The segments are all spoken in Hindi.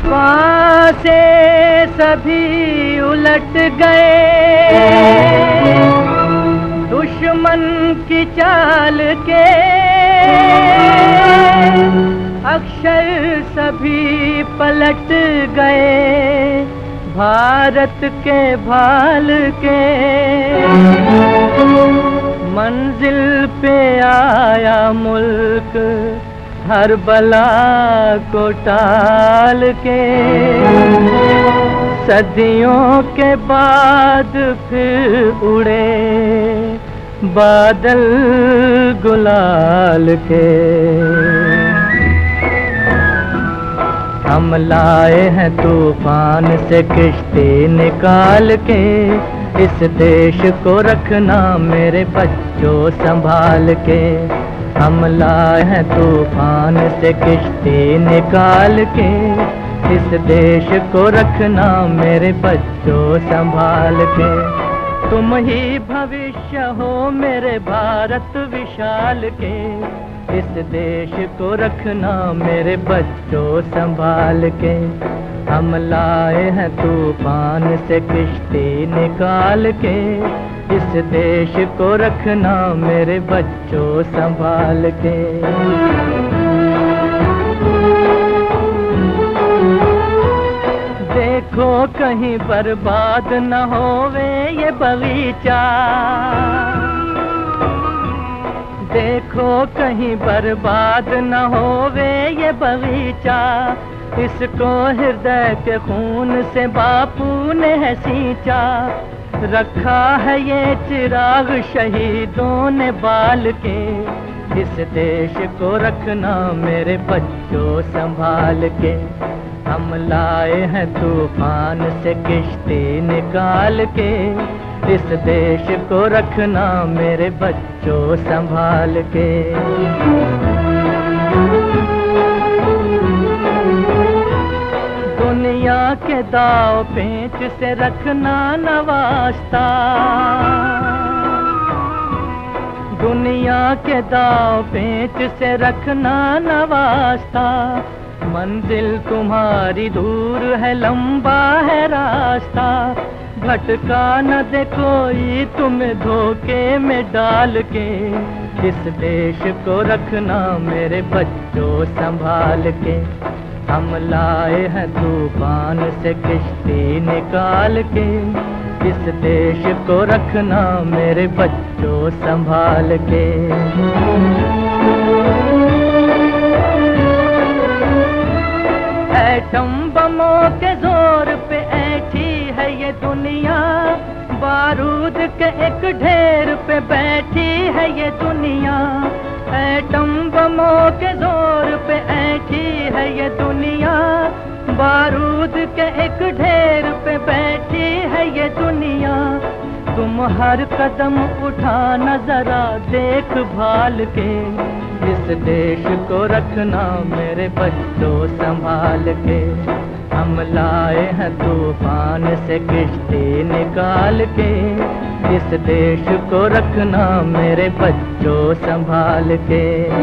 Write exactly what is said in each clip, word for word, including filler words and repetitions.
से सभी उलट गए, दुश्मन की चाल के अक्षर सभी पलट गए, भारत के भाल के। मंजिल पे आया मुल्क हर बला को टाल के, सदियों के बाद फिर उड़े बादल गुलाल के। हम लाए हैं तूफान से किश्ती निकाल के, इस देश को रखना मेरे बच्चों संभाल के। हम लाए हैं तूफान से किश्ती निकाल के, इस देश को रखना मेरे बच्चों संभाल के। तुम ही भविष्य हो मेरे भारत विशाल के, इस देश को रखना मेरे बच्चों संभाल के। हम लाए हैं तूफान से किश्ती निकाल के, इस देश को रखना मेरे बच्चों संभाल के। देखो कहीं बर्बाद न होवे ये बगीचा, देखो कहीं बर्बाद न होवे ये बगीचा, इसको हृदय के खून से बापू ने है सींचा। रखा है ये चिराग शहीदों ने बाल के, इस देश को रखना मेरे बच्चों संभाल के। हम लाए हैं तूफान से किश्ती निकाल के, इस देश को रखना मेरे बच्चों संभाल के। दुनिया के दाव पेंच से रखना न वास्ता, दुनिया के दाव पेंच से रखना न वास्ता। मंजिल तुम्हारी दूर है, लंबा है रास्ता, भटका न दे कोई तुम्हें धोखे में डाल के। इस देश को रखना मेरे बच्चों संभाल के। हम लाए हैं तूफान से किश्ती निकाल के, इस देश को रखना मेरे बच्चों संभाल के। एटम बमों के जोर पे ऐठी है ये दुनिया, बारूद के एक ढेर पे बैठी है ये दुनिया। एटम बमों के जोर पे ऐठी है ये दुनिया, बारूद के एक ढेर पे बैठी है ये दुनिया। तुम हर कदम उठाना जरा देख भाल के, इस देश को रखना मेरे बच्चों संभाल के। हम लाए हैं तूफान से किश्ती निकाल के, इस देश को रखना मेरे बच्चों संभाल के।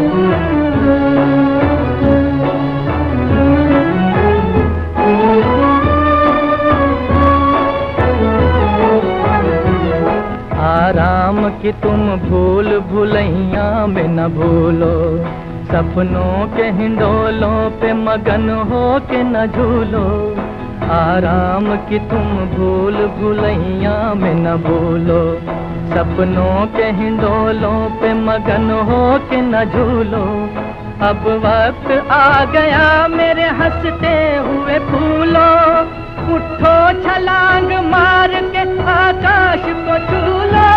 आराम की तुम भूल भुलैया में न भूलो, सपनों के हिंडोलों पे मगन हो के न झूलो। आराम की तुम भूल भुलैया में न भूलो, सपनों के हिंडोलों पे मगन हो के न झूलो। अब वक्त आ गया मेरे हंसते हुए फूलो, उठो छलांग मार के आकाश को छू लो,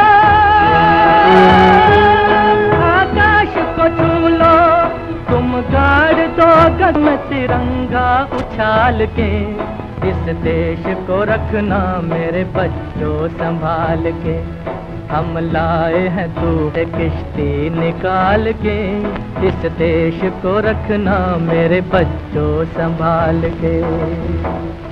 आकाश को छू लो। तुम गाड़ दो गगन में तिरंगा उछाल के, इस देश को रखना मेरे बच्चों संभाल के। हम लाए हैं तूफान किश्ती निकाल के, इस देश को रखना मेरे बच्चों संभाल के।